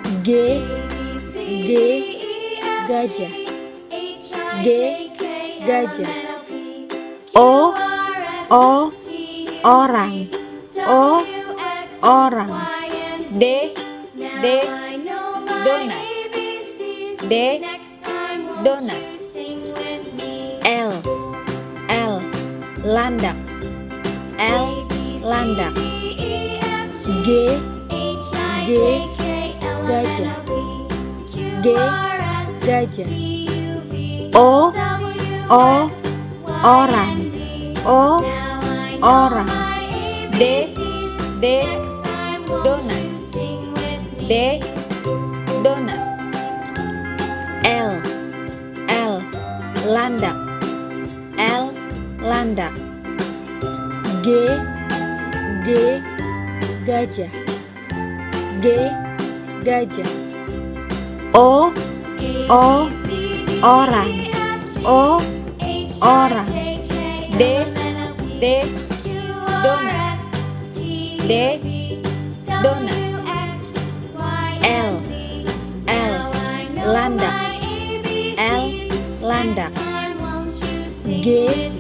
G, G, gajah. G, gajah. O, orang. O, orang. D, donat. D, donat. L, landak. L, landak. G, gajah. G, gajah. O, orang. O, orang. D, donat. D, donat. L, landak. L, landak. G, gajah. G, gajah. O, orang. O, orang. D, donat. D, donat. L, landak. L, landak. G,